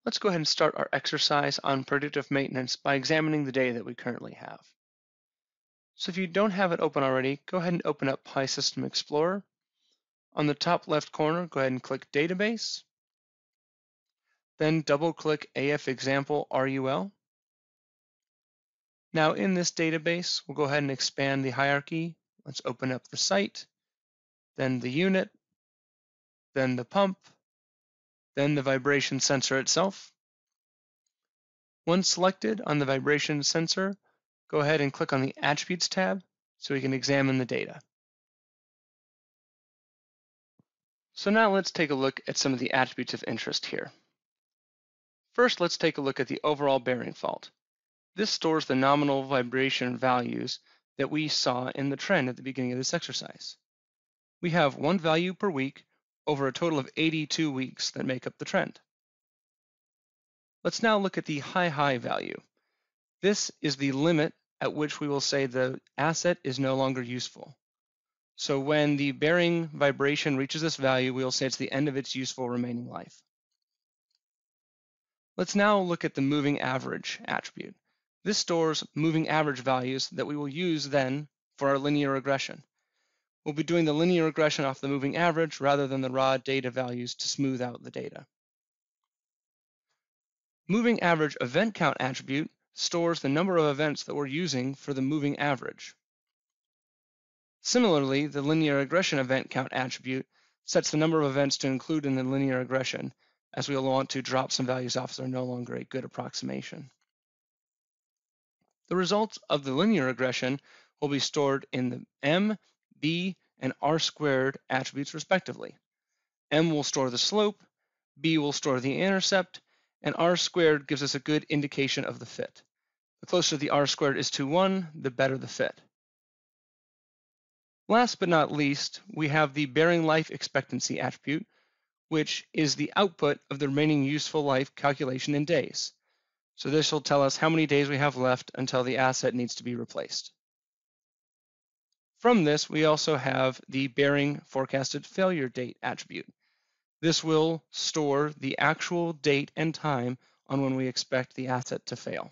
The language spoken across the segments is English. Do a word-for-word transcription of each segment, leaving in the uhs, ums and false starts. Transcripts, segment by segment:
Let's go ahead and start our exercise on predictive maintenance by examining the data that we currently have. So if you don't have it open already, go ahead and open up PySystem Explorer. On the top left corner, go ahead and click Database. Then double-click A F Example R U L. Now in this database, we'll go ahead and expand the hierarchy. Let's open up the site, then the unit, then the pump, then the vibration sensor itself. Once selected on the vibration sensor, go ahead and click on the Attributes tab so we can examine the data. So now let's take a look at some of the attributes of interest here. First, let's take a look at the overall bearing fault. This stores the nominal vibration values that we saw in the trend at the beginning of this exercise. We have one value per week over a total of eighty-two weeks that make up the trend. Let's now look at the high-high value. This is the limit at which we will say the asset is no longer useful. So when the bearing vibration reaches this value, we will say it's the end of its useful remaining life. Let's now look at the moving average attribute. This stores moving average values that we will use then for our linear regression. We'll be doing the linear regression off the moving average rather than the raw data values to smooth out the data. Moving average event count attribute stores the number of events that we're using for the moving average. Similarly, the linear regression event count attribute sets the number of events to include in the linear regression, as we will want to drop some values off so they're no longer a good approximation. The results of the linear regression will be stored in the M, B, and R squared attributes respectively. M will store the slope, B will store the intercept, and R squared gives us a good indication of the fit. The closer the R squared is to one, the better the fit. Last but not least, we have the bearing life expectancy attribute, which is the output of the remaining useful life calculation in days. So this will tell us how many days we have left until the asset needs to be replaced. From this, we also have the bearing forecasted failure date attribute. This will store the actual date and time on when we expect the asset to fail.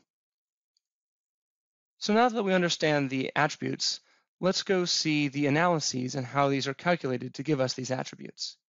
So now that we understand the attributes, let's go see the analyses and how these are calculated to give us these attributes.